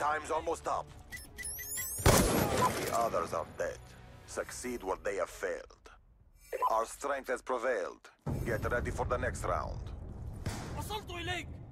Time's almost up. The others are dead. Succeed where they have failed. Our strength has prevailed. Get ready for the next round. وصلت إليك!